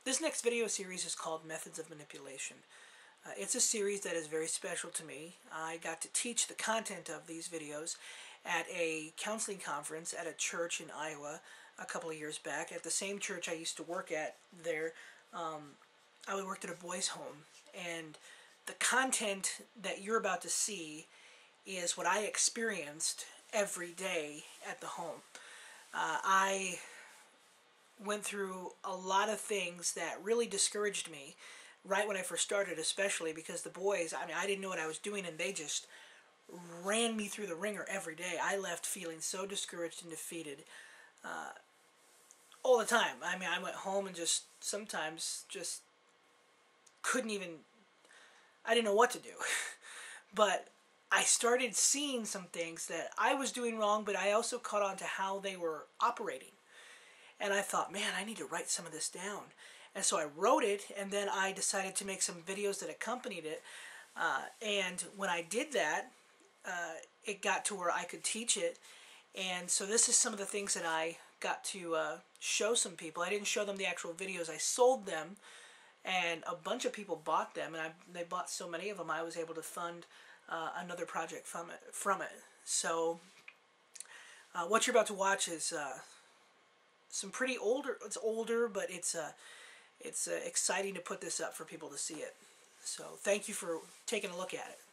This next video series is called Methods of Manipulation. It's a series that is very special to me. I got to teach the content of these videos at a counseling conference at a church in Iowa a couple of years back. At the same church I used to work at there, I worked at a boys' home. And the content that you're about to see is what I experienced every day at the home. I went through a lot of things that really discouraged me right when I first started, especially because the boys, I didn't know what I was doing, and they just ran me through the ringer every day. I left feeling so discouraged and defeated all the time. I went home and sometimes couldn't even, I didn't know what to do. But I started seeing some things that I was doing wrong, but I also caught on to how they were operating. And I thought, man, I need to write some of this down. And so I wrote it, and then I decided to make some videos that accompanied it. And when I did that, it got to where I could teach it. And so this is some of the things that I got to show some people. I didn't show them the actual videos. I sold them, and a bunch of people bought them. And they bought so many of them, I was able to fund another project from it. So what you're about to watch is some pretty older. It's older, but it's exciting to put this up for people to see it. So thank you for taking a look at it.